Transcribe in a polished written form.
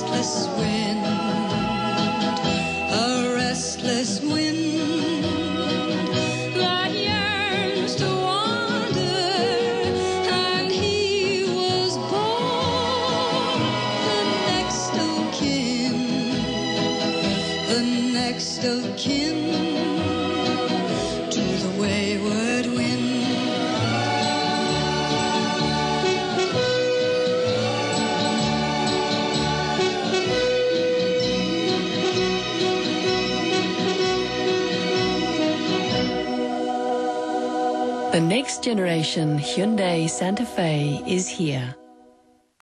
restless wind, a restless wind that yearns to wander, and he was born the next of kin, the next of kin to the wayward wind. The next generation Hyundai Santa Fe is here.